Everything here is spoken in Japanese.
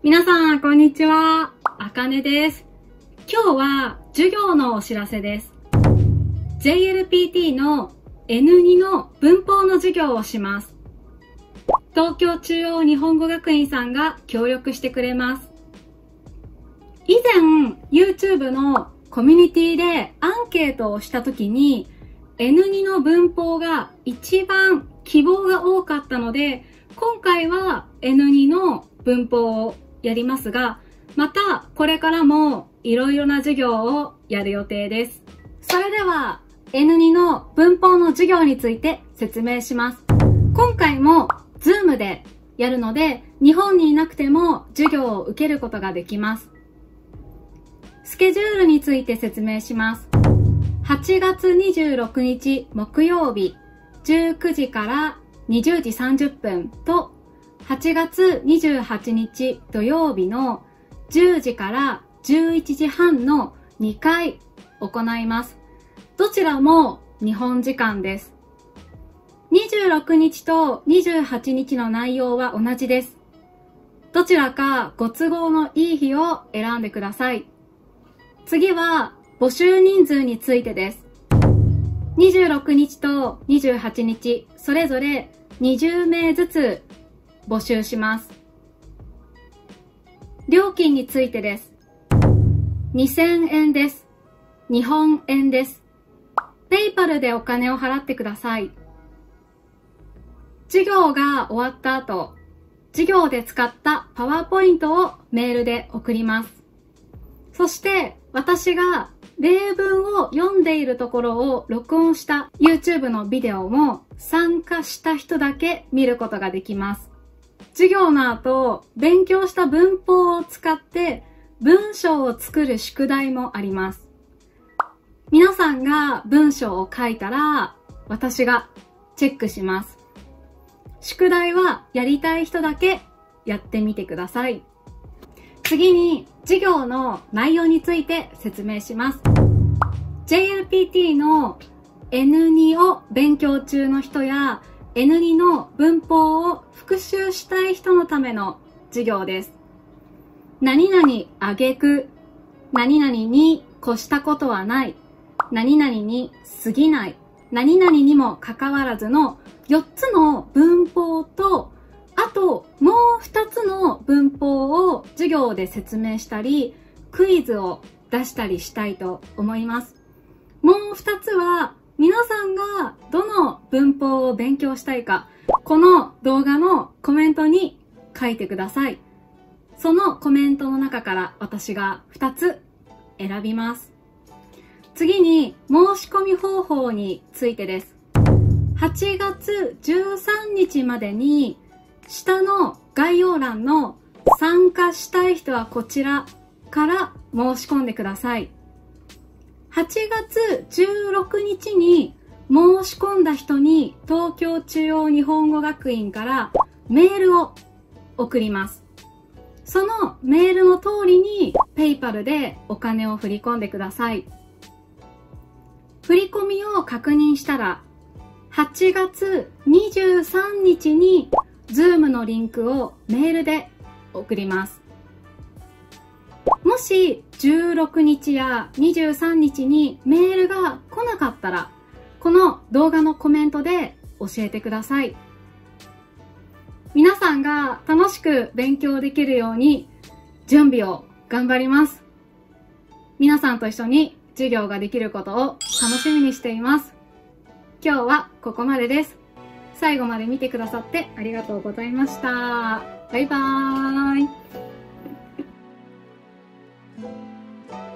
皆さん、こんにちは。あかねです。今日は授業のお知らせです。JLPT の N2 の文法の授業をします。東京中央日本語学院さんが協力してくれます。以前、YouTube のコミュニティでアンケートをしたときに N2 の文法が一番希望が多かったので、今回は N2 の文法をやりますが、またこれからもいろいろな授業をやる予定です。それでは N2 の文法の授業について説明します。今回も Zoom でやるので、日本にいなくても授業を受けることができます。スケジュールについて説明します。8月26日木曜日19時から20時30分と8月28日土曜日の10時から11時半の2回行います。どちらも日本時間です。26日と28日の内容は同じです。どちらかご都合のいい日を選んでください。次は募集人数についてです。26日と28日それぞれ20名ずつ募集します。料金についてです。2000円です。日本円です。ペイパルでお金を払ってください。授業が終わった後、授業で使ったパワーポイントをメールで送ります。そして私が例文を読んでいるところを録音した YouTube のビデオも参加した人だけ見ることができます。授業の後、勉強した文法を使って文章を作る宿題もあります。皆さんが文章を書いたら私がチェックします。宿題はやりたい人だけやってみてください。次に授業の内容について説明します。JLPT の N2 を勉強中の人や N2 の文法を復習したい人のための授業です。何々あげく、何々に越したことはない、何々に過ぎない、何々にもかかわらずの4つの文法と、あともう2つの文法を授業で説明したり、クイズを出したりしたいと思います。もう2つは皆さんがどの文法を勉強したいか、この動画のコメントに書いてください。そのコメントの中から私が2つ選びます。次に申し込み方法についてです。8月13日までに下の概要欄の参加したい人はこちらから申し込んでください。8月16日に申し込んだ人に東京中央日本語学院からメールを送ります。そのメールの通りにペイパルでお金を振り込んでください。振り込みを確認したら8月23日に Zoom のリンクをメールで送ります。もし16日や23日にメールが来なかったら、この動画のコメントで教えてください。皆さんが楽しく勉強できるように準備を頑張ります。皆さんと一緒に授業ができることを楽しみにしています。今日はここまでです。最後まで見てくださってありがとうございました。バイバーイ。